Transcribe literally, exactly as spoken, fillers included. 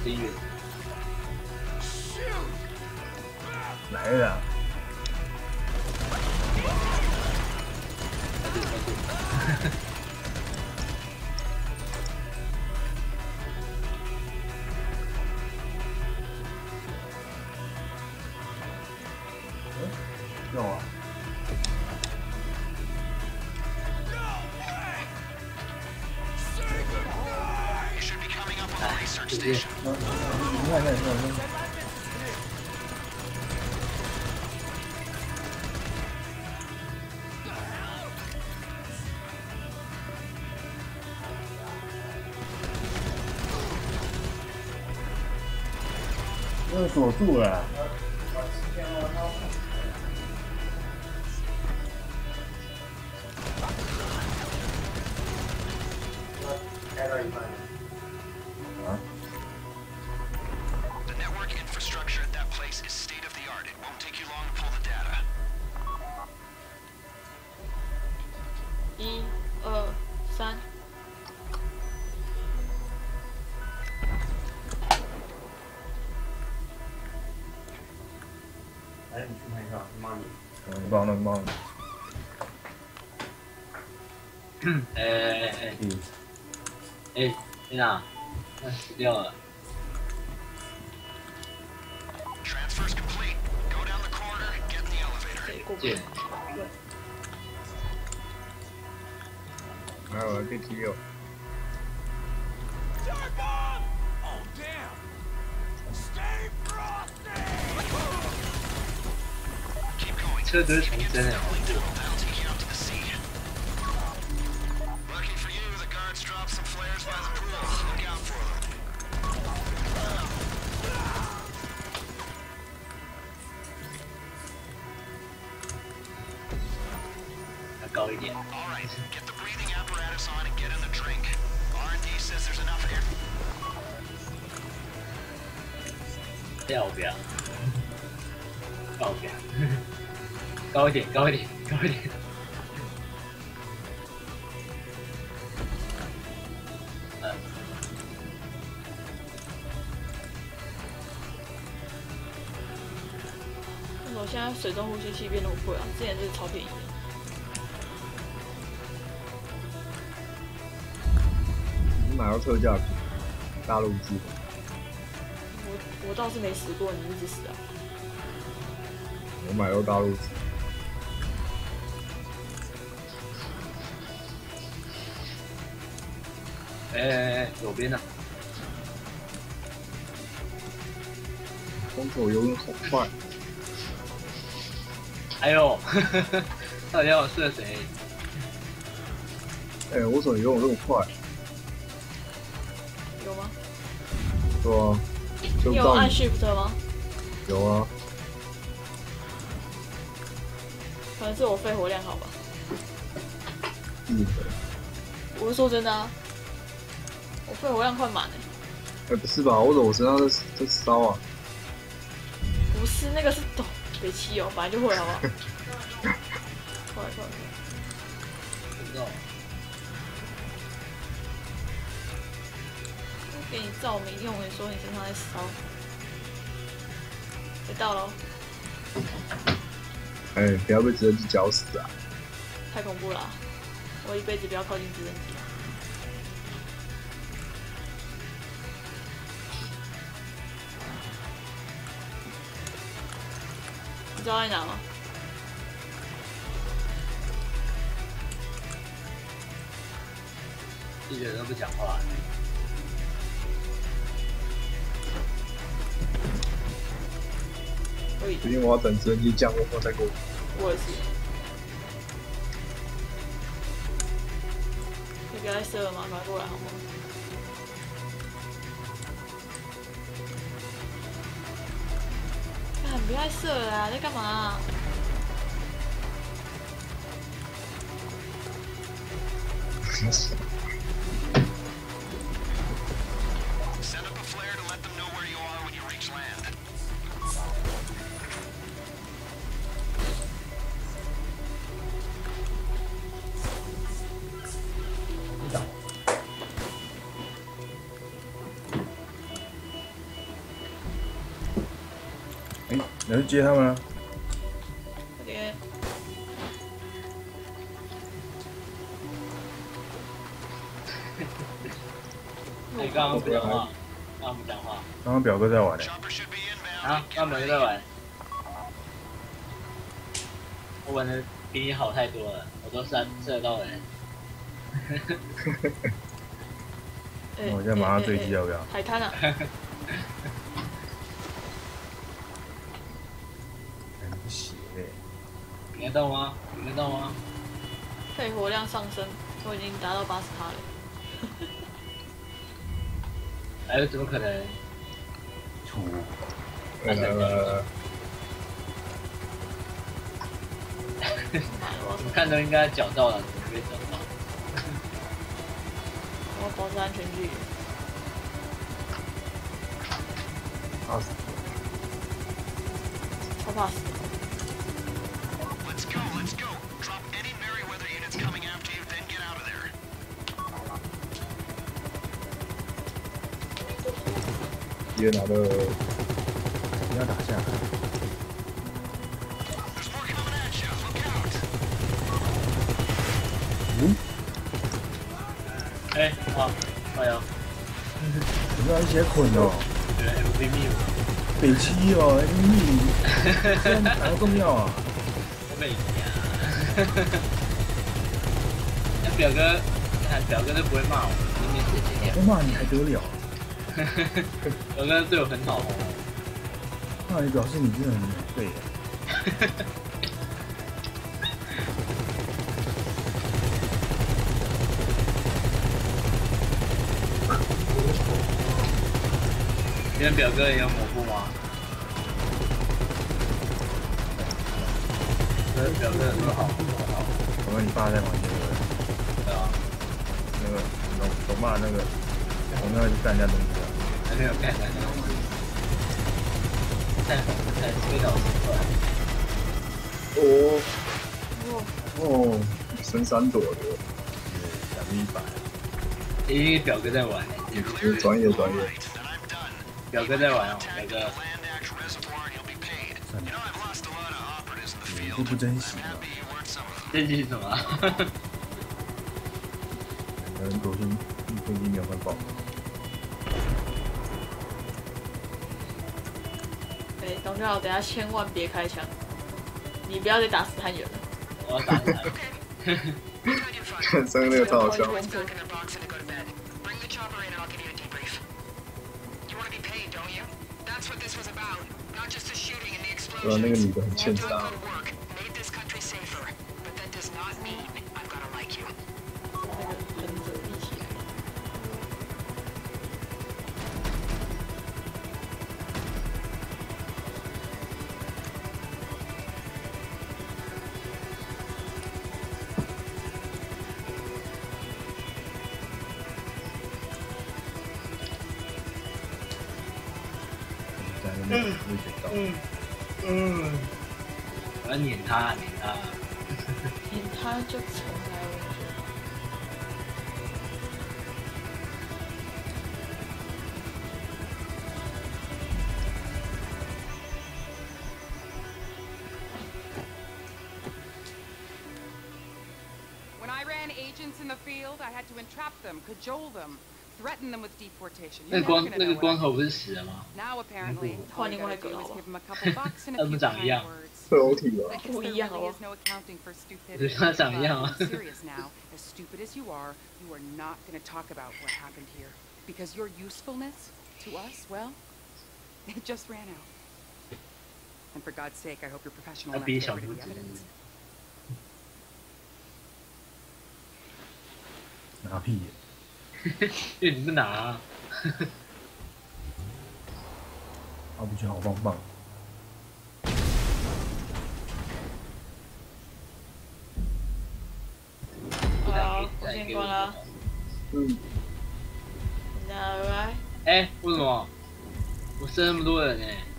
边缘。 来了。 快点快点！ 有啊。 哎，直接。 嗯，你看看，你看看。 又锁住了。开到一半。啊？ The network infrastructure at that place is state of the art. It won't take you long to pull the data. 一、二、三。 哎，你去看一下，妈咪。嗯，帮了帮了。 哎哎哎哎！哎，天哪，那死掉了。 Transfer's complete. Go down the corridor, get in the elevator. 见。 还有 B T 六。 车子是从真的。 Lucky for you, the guards dropped some flares by the pool. Look out for them. 要高一点。 All right, get the breathing apparatus on and get in the drink. R and D says there's enough air. 不要不要，高不要，高一点，高一点，高一点。呃， 为什么现在水中呼吸器变那么贵啊？之前是超便宜的。 你买到特价品，大陆制。 我我倒是没死过，你一直死啊。 我买到大陆制。 哎哎哎，左边呢？ 空手游泳好快。 哎呦，到底要我射谁？ 哎、欸，我怎么游泳这么快？ 有吗？ 对啊。 你有按 Shift 吗？ 有啊。 可能是我肺活量好吧。 嗯。 我是说真的啊，我肺活量快满了。 哎，不是吧？我怎么我身上在在烧啊？ 不是，那个是抖北七哦，本来就会好不好？快快快！ 不知道。 我给你照明用，你说你身上在烧。得到喽。 哎、欸，不要被直升机绞死啊！ 太恐怖了、啊，我一辈子不要靠近直升机。你知道在哪吗？ 一个人都不讲话。 不行，我要等直升机降落后再过去。 我也是。你不要再射了吗？赶快过来好吗？啊！你不要再射了啊！在干嘛、啊？ Set up a flare to let them know where you are when you reach land. 哎、 哎，你要去接他们啊？ 快点！ 你刚刚不讲话，刚刚不讲话。 刚刚表哥在玩呢。 Chopper should be inbound. 啊，刚刚没在玩。我玩的比你好太多了，我都射射得到人。 哎我现在马上坠机要不要？ 海滩啊！ 很血嘞！ 你看到吗？你看到吗？ 肺活量上升，我已经达到八十趴了。 哎，怎么可能？ 土。呃。 我看都应该缴到了，怎么没缴到？ 我要保持安全距离。 怕死！ 超怕死！ Let's go, let's go. Drop any Merryweather units coming after you, then get out of there. 也拿了，不要打下来。 There's more coming at you. Look out. 嗯？ 哎，好，加油！ 我们要一起来捆哦。 对 ，M V P 北七哦 ，M V P， 这样哪个重要啊？ 我北极啊！那表哥，看表哥都不会骂我，明天姐姐不骂你还得了？ 表哥对我很好哦。 那你表示你真的很废。 你们表哥也有抹布吗？我的表哥很好， 我跟你爸在玩那个， 对啊， 那个龙龙骂那个，我们要去干人家东西啊。 还没有干呢。太太推倒十块。 哦哇！ 哦，升三朵的，百分之一百。 因为表哥在玩， 专业专业。 表哥在玩哦，表哥。 你都不珍惜啊！ 珍惜什么？ 可能昨天飞机没有换爆。 哎，董教授，等下千万别开枪，你不要再打死探员了。 我要打他。 看上那个超好笑。 对啊，那个女的很欠杀。 那个忍者一起来。 在那边会学到。 嗯嗯，我要撵他，撵他。 撵他就重来，我觉得。 When I ran agents in the field, I had to entrap them, cajole them, threaten them with deportation. 那个光那个光头不是死了吗？ Now apparently, all you gotta do is give them a couple bucks and 他 a 们 few 长一 kind 样。 words. 肉体吧。 I guess there really is no accounting for stupidity. 只是他长一样 But 啊。 I'm serious now. As stupid as you are, you are not gonna talk about what happened here, because your usefulness to us, well, it just ran out. And for God's sake, I hope you're professional 他 enough 比 to 小 get rid 拇 of the 指。 evidence. 拿屁眼！ 因为你不拿、啊。 阿布觉得好棒棒。 好，我先关了。 嗯。 那拜拜。 哎，为什么？我剩那么多人呢、欸？